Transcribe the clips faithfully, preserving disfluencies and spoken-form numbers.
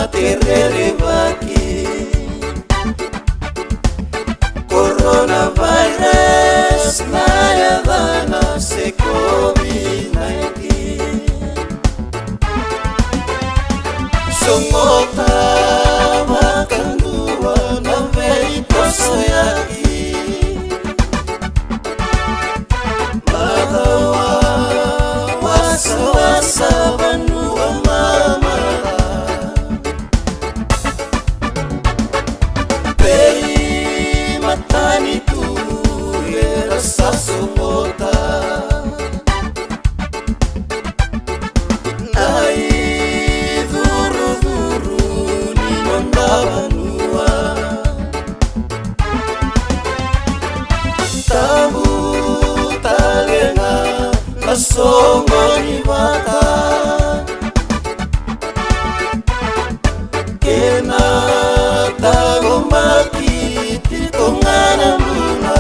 tererevaki coronavirus nayadhana se covid nineteen songota makangua na veitoso yaki madawa wasa wasa vanua mama pei matani tu era sasomota nai duru duru ni mandavanua tabu talenga masongo ni mata kena tago makiti kongana mula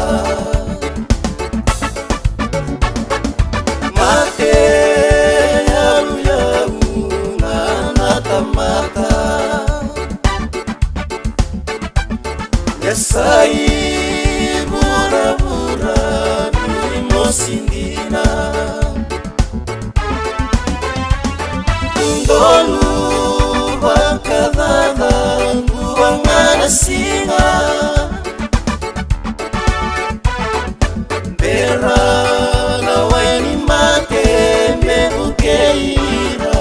mate yalu yalu nganata mata yasai bura bura mosindina undolu bakadada nguangana singa bera na waini mate mebukeira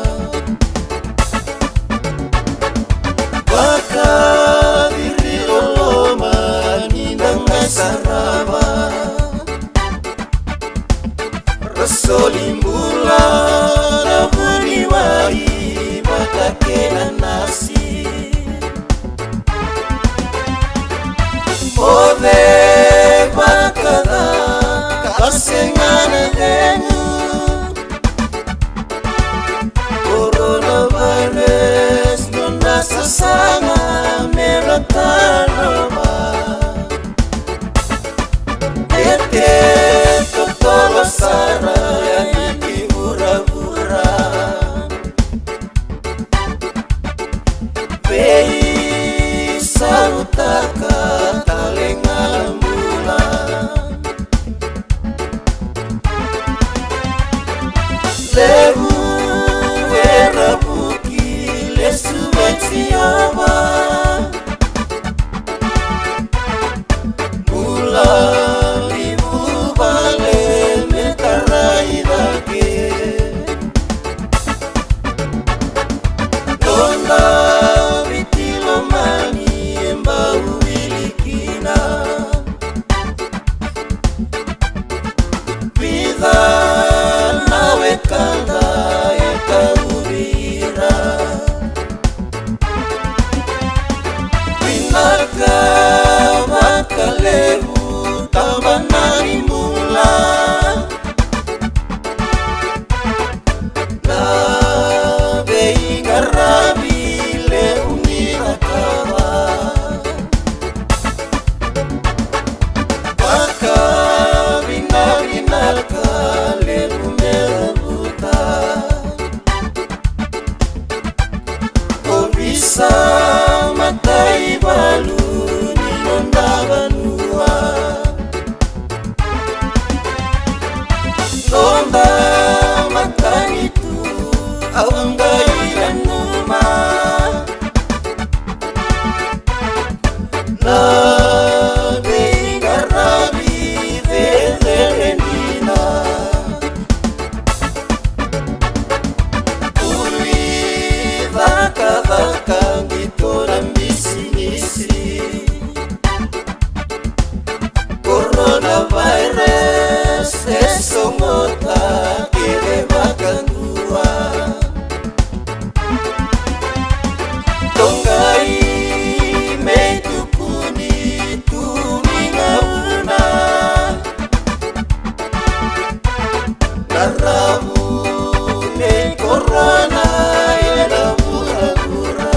baka viriloloma ninangasaraba rasolimbula na buniwai batakena nasi ode bakada kasengana dengu coronavirus nunda sasanga meratanoma ete totolo sara yani ura-ura pei sautaka talenga mula lebu era buki lesu betiaba mula libu bale metarai dake donda vitilomani embau ilikina vida nawe kanda ekaurira pinaka bakalebu tabanani mula na beigarabi le unirakaba baka binaginaka le umerabuta obisa matai balu ninondavanua londa matanitu awangairanuma na beigarabi vezerenina uli vaka vaka ngitora mbisinisi coronavirus esongota kele bakangua tongai metukuni tuningauna naramu ne corona ela pura-pura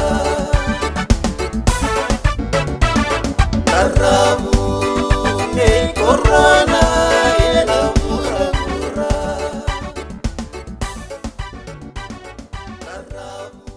naramu ne corona ela pura-pura naramu